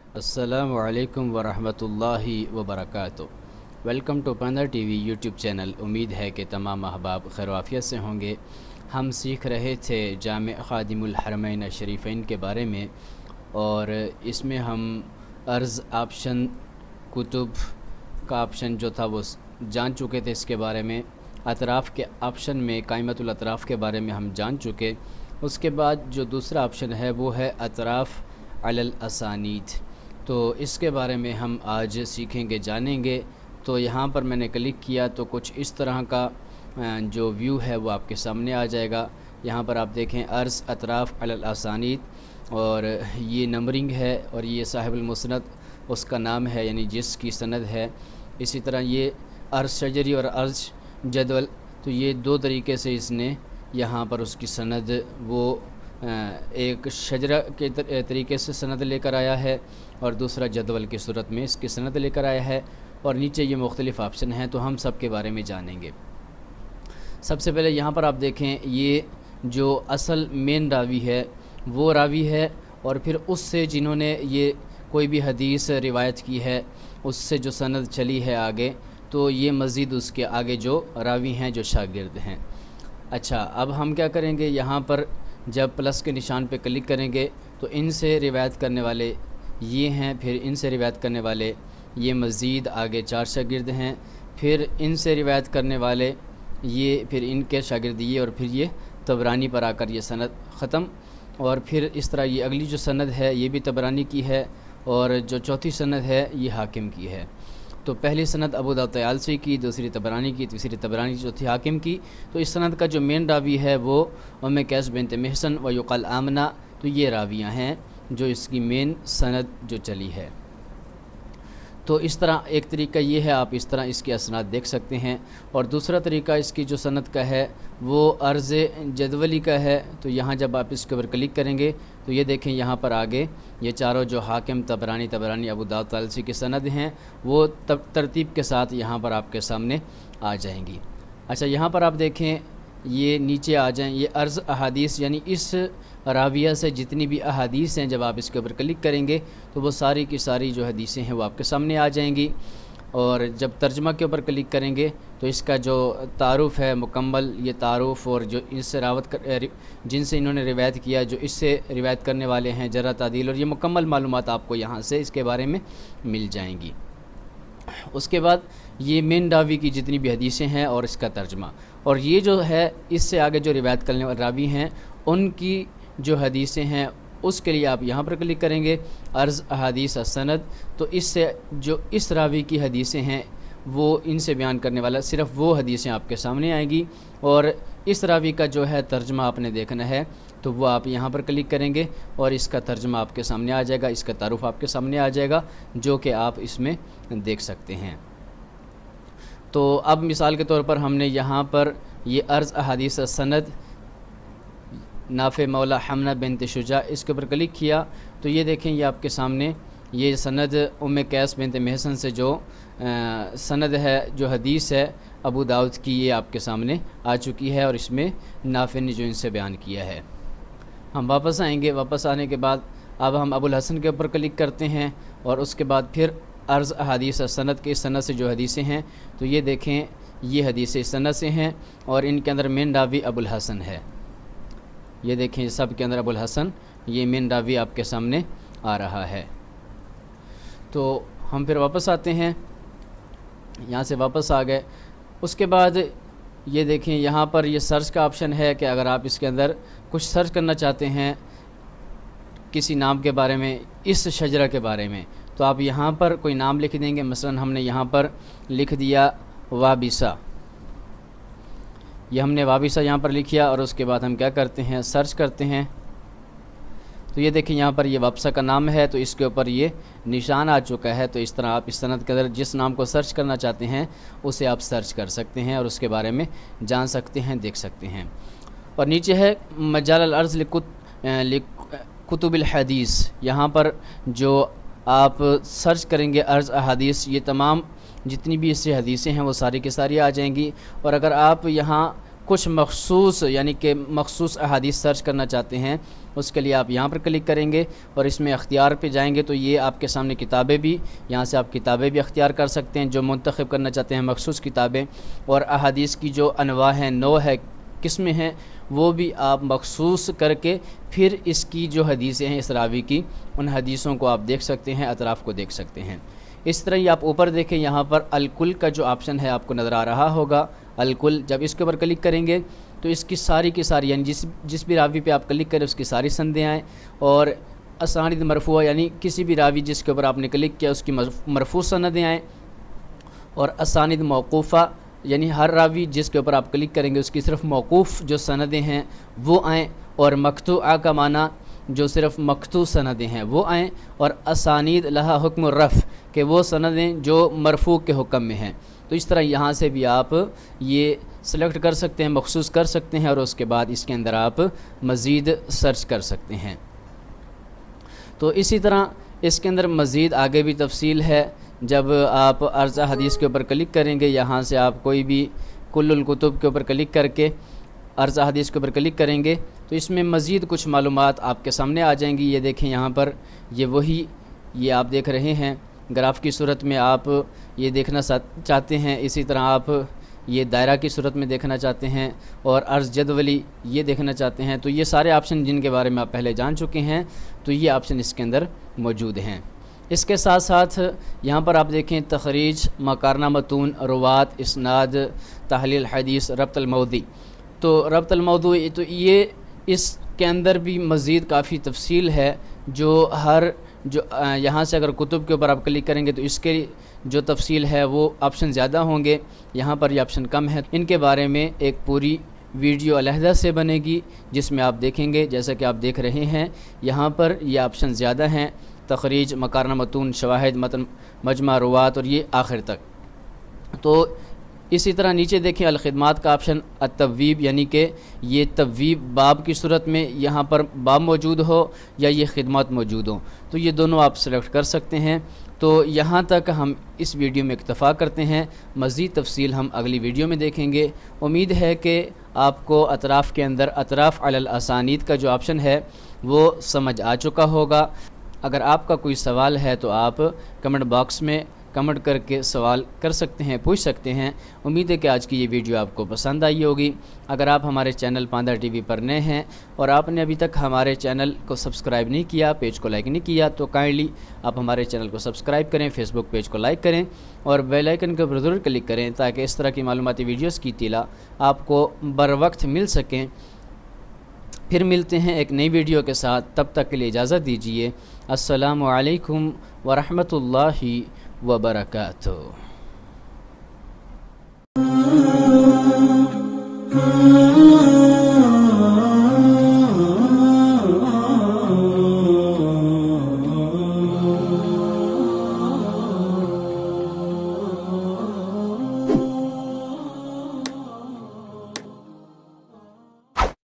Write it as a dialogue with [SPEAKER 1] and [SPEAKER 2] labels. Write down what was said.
[SPEAKER 1] السلام علیکم ورحمۃ اللہ وبرکاتہ۔ ویلکم ٹو پندر ٹی وی یوٹیوب چینل۔ امید ہے کہ تمام احباب خیر و عافیت سے ہوں گے۔ ہم سیکھ رہے تھے جامع خادم الحرمین الشریفین کے بارے میں، اور اس میں ہم عرض آپشن کتب کا آپشن جو تھا وہ جان چکے تھے۔ اس کے بارے میں اطراف کے آپشن میں قائمۃ الاطراف کے بارے میں ہم جان چکے۔ اس کے بعد جو دوسرا آپشن ہے وہ ہے اطراف علی الاسانید، تو اس کے بارے میں ہم آج سیکھیں گے، جانیں گے۔ تو یہاں پر میں نے کلک کیا تو کچھ اس طرح کا جو ویو ہے وہ آپ کے سامنے آ جائے گا۔ یہاں پر آپ دیکھیں عرض اطراف علی الاسانید، اور یہ نمبرنگ ہے، اور یہ صاحب المسند اس کا نام ہے، یعنی جس کی سند ہے۔ اسی طرح یہ عرض شجری اور عرض جدول، تو یہ دو طریقے سے اس نے یہاں پر اس کی سند وہ ایک شجرہ کے طریقے سے سند لے کر آیا ہے، اور دوسرا جدول کی صورت میں اس کی سند لے کر آیا ہے، اور نیچے یہ مختلف آپشن ہیں، تو ہم سب کے بارے میں جانیں گے۔ سب سے پہلے یہاں پر آپ دیکھیں، یہ جو اصل مین راوی ہے وہ راوی ہے، اور پھر اس سے جنہوں نے یہ کوئی بھی حدیث روایت کی ہے اس سے جو سند چلی ہے آگے، تو یہ مزید اس کے آگے جو راوی ہیں، جو شاگرد ہیں۔ اچھا، اب ہم کیا کریں گے، یہاں پر جب پلس کے نشان پہ کلک کریں گے تو ان سے روایت کرنے والے یہ ہیں، پھر ان سے روایت کرنے والے یہ مزید آگے 4 شاگرد ہیں، پھر ان سے روایت کرنے والے یہ، پھر ان کے شاگرد یہ، اور پھر یہ طبرانی پر آ کر یہ سند ختم، اور پھر اس طرح یہ اگلی جو سند ہے یہ بھی طبرانی کی ہے، اور جو چوتھی سند ہے یہ حاکم کی ہے۔ تو پہلی سند ابو داؤد طیالسی کی، دوسری طبرانی کی، تیسری طبرانی، چوتھی حاکم کی۔ تو اس سند کا جو مین راوی ہے وہ قیس بنت محصن و یقال آمنہ، تو یہ راویاں ہیں جو اس کی مین سند جو چلی ہے۔ تو اس طرح ایک طریقہ یہ ہے، آپ اس طرح اس کی اسناد دیکھ سکتے ہیں، اور دوسرا طریقہ اس کی جو سند کا ہے وہ عرض جدولی کا ہے۔ تو یہاں جب آپ اس کے اوپر کلک کریں گے تو یہ دیکھیں، یہاں پر آگے یہ چاروں جو حاکم، طبرانی ابو داؤد طیالسی کی سند ہیں وہ ترتیب کے ساتھ یہاں پر آپ کے سامنے آ جائیں گی۔ اچھا، یہاں پر آپ دیکھیں، یہ نیچے آ جائیں، یہ عرض احادیث، یعنی اس راویہ سے جتنی بھی احادیث ہیں جب آپ اس کے اوپر کلک کریں گے تو وہ ساری کی ساری جو حدیثیں ہیں وہ آپ کے سامنے آ جائیں گی۔ اور جب ترجمہ کے اوپر کلک کریں گے تو اس کا جو تعارف ہے مکمل، یہ تعارف، اور جو اس سے جن سے انہوں نے روایت کیا، جو اس سے روایت کرنے والے ہیں، جرح تعدیل، اور یہ مکمل معلومات آپ کو یہاں سے اس کے بارے میں مل جائیں گی۔ اس کے بعد یہ مین راوی کی جتنی بھی حدیثیں ہیں اور اس کا ترجمہ، اور یہ جو ہے اس سے آگے جو روایت کرنے والے راوی ہیں ان کی جو حدیثیں ہیں اس کے لیے آپ یہاں پر کلک کریں گے، عرض احادیث السند، تو اس سے جو اس راوی کی حدیثیں ہیں وہ ان سے بیان کرنے والا صرف وہ حدیثیں آپ کے سامنے آئیں گی، اور اس راوی کا جو ہے ترجمہ آپ نے دیکھنا ہے تو وہ آپ یہاں پر کلک کریں گے، اور اس کا ترجمہ آپ کے سامنے آ جائے گا، اس کا تعارف آپ کے سامنے آ جائے گا، جو کہ آپ اس میں دیکھ سکتے ہیں۔ تو اب مثال کے طور پر ہم نے یہاں پر یہ عرض احادیث السند نافع مولا حمنہ بنت شجاع، اس کے اوپر کلک کیا تو یہ دیکھیں، یہ آپ کے سامنے یہ سند قیس بنت محصن سے جو سند ہے، جو حدیث ہے ابو داؤد کی، یہ آپ کے سامنے آ چکی ہے، اور اس میں نافع نے جو ان سے بیان کیا ہے۔ ہم واپس آئیں گے، واپس آنے کے بعد اب ہم ابو الحسن کے اوپر کلک کرتے ہیں، اور اس کے بعد پھر عرض احادیث سند کے اس سند سے جو حدیثیں ہیں تو یہ دیکھیں، یہ حدیثیں اس سند سے ہیں، اور ان کے اندر مین راوی ابو الحسن ہے۔ یہ دیکھیں، سب کے اندر ابو الحسن یہ مین راوی آپ کے سامنے آ رہا ہے۔ تو ہم پھر واپس آتے ہیں، یہاں سے واپس آ گئے۔ اس کے بعد یہ دیکھیں، یہاں پر یہ سرچ کا آپشن ہے کہ اگر آپ اس کے اندر کچھ سرچ کرنا چاہتے ہیں کسی نام کے بارے میں، اس شجرہ کے بارے میں، تو آپ یہاں پر کوئی نام لکھ دیں گے۔ مثلا ہم نے یہاں پر لکھ دیا وابسہ، یہ ہم نے وابسہ یہاں پر لکھیا، اور اس کے بعد ہم کیا کرتے ہیں، سرچ کرتے ہیں۔ تو یہ دیکھیں، یہاں پر یہ وابسہ کا نام ہے، تو اس کے اوپر یہ نشان آ چکا ہے۔ تو اس طرح آپ اس سند کے اندر جس نام کو سرچ کرنا چاہتے ہیں اسے آپ سرچ کر سکتے ہیں، اور اس کے بارے میں جان سکتے ہیں، دیکھ سکتے ہیں۔ اور نیچے ہے مجال العرض کتب الحدیث، یہاں پر جو آپ سرچ کریں گے عرض احادیث، یہ تمام جتنی بھی اس سے حدیثیں ہیں وہ ساری کی ساری آ جائیں گی۔ اور اگر آپ یہاں کچھ مخصوص یعنی کہ مخصوص احادیث سرچ کرنا چاہتے ہیں، اس کے لیے آپ یہاں پر کلک کریں گے اور اس میں اختیار پہ جائیں گے تو یہ آپ کے سامنے کتابیں بھی، یہاں سے آپ کتابیں بھی اختیار کر سکتے ہیں جو منتخب کرنا چاہتے ہیں مخصوص کتابیں، اور احادیث کی جو انواع ہیں، نوع ہے، قسمیں ہیں، وہ بھی آپ مخصوص کر کے پھر اس کی جو حدیثیں ہیں اس راوی کی، ان حدیثوں کو آپ دیکھ سکتے ہیں، اطراف کو دیکھ سکتے ہیں۔ اس طرح یہ آپ اوپر دیکھیں، یہاں پر الکل کا جو آپشن ہے آپ کو نظر آ رہا ہوگا، الکل، جب اس کے اوپر کلک کریں گے تو اس کی ساری کی ساری یعنی جس بھی راوی پہ آپ کلک کریں اس کی ساری سندیں آئیں، اور اسانید مرفوعہ یعنی کسی بھی راوی جس کے اوپر آپ نے کلک کیا اس کی مرفوع سندیں آئیں، اور اسانید موقوفہ یعنی ہر راوی جس کے اوپر آپ کلک کریں گے اس کی صرف موقوف جو سندیں ہیں وہ آئیں، اور مقطوعہ کا معنی جو صرف مقطوع سندیں ہیں وہ آئیں، اور اسانید لہا حکم الرفع کہ وہ سندیں جو مرفوع کے حکم میں ہیں۔ تو اس طرح یہاں سے بھی آپ یہ سلیکٹ کر سکتے ہیں، مخصوص کر سکتے ہیں، اور اس کے بعد اس کے اندر آپ مزید سرچ کر سکتے ہیں۔ تو اسی طرح اس کے اندر مزید آگے بھی تفصیل ہے، جب آپ عرض حدیث کے اوپر کلک کریں گے، یہاں سے آپ کوئی بھی کل الکتب کے اوپر کلک کر کے عرض حدیث کے اوپر کلک کریں گے تو اس میں مزید کچھ معلومات آپ کے سامنے آ جائیں گی۔ یہ دیکھیں یہاں پر یہ آپ دیکھ رہے ہیں گراف کی صورت میں، آپ یہ دیکھنا چاہتے ہیں، اسی طرح آپ یہ دائرہ کی صورت میں دیکھنا چاہتے ہیں، اور عرض جدولی یہ دیکھنا چاہتے ہیں، تو یہ سارے آپشن جن کے بارے میں آپ پہلے جان چکے ہیں تو یہ آپشن اس کے اندر موجود ہیں۔ اس کے ساتھ ساتھ یہاں پر آپ دیکھیں تخریج، مقارنہ متون، روات، اسناد، تحلیل حدیث، ربط الموضوع۔ تو ربط الموضوع تو یہ اس کے اندر بھی مزید کافی تفصیل ہے، جو یہاں سے اگر کتب کے اوپر آپ کلک کریں گے تو اس کے جو تفصیل ہے وہ آپشن زیادہ ہوں گے، یہاں پر یہ آپشن کم ہے۔ ان کے بارے میں ایک پوری ویڈیو علیحدہ سے بنے گی جس میں آپ دیکھیں گے، جیسا کہ آپ دیکھ رہے ہیں یہاں پر یہ آپشن زیادہ ہیں، تخریج، مقارنہ متون، شواہد، متن، مجمع، روات، اور یہ آخر تک۔ تو اسی طرح نیچے دیکھیں الخدمات کا آپشن، التبویب یعنی کہ یہ تبویب باب کی صورت میں یہاں پر باب موجود ہو یا یہ خدمات موجود ہوں، تو یہ دونوں آپ سلیکٹ کر سکتے ہیں۔ تو یہاں تک ہم اس ویڈیو میں اکتفا کرتے ہیں، مزید تفصیل ہم اگلی ویڈیو میں دیکھیں گے۔ امید ہے کہ آپ کو اطراف کے اندر اطراف علی الاسانید کا جو آپشن ہے وہ سمجھ آ چکا ہوگا۔ اگر آپ کا کوئی سوال ہے تو آپ کمنٹ باکس میں کمنٹ کر کے سوال کر سکتے ہیں، پوچھ سکتے ہیں۔ امید ہے کہ آج کی یہ ویڈیو آپ کو پسند آئی ہوگی۔ اگر آپ ہمارے چینل پاندہ ٹی وی پر نئے ہیں اور آپ نے ابھی تک ہمارے چینل کو سبسکرائب نہیں کیا، پیج کو لائک نہیں کیا، تو کائنڈلی آپ ہمارے چینل کو سبسکرائب کریں، فیس بک پیج کو لائک کریں اور بیل آئیکن کے اوپر ضرور کلک کریں تاکہ اس طرح کی معلوماتی ویڈیوز کی اطلاع آپ کو بر وقت مل سکیں۔ پھر ملتے ہیں ایک نئی ویڈیو کے ساتھ، تب تک کے لیے اجازت دیجیے۔ السلام علیکم ورحمۃ اللہ وبرکاتہ۔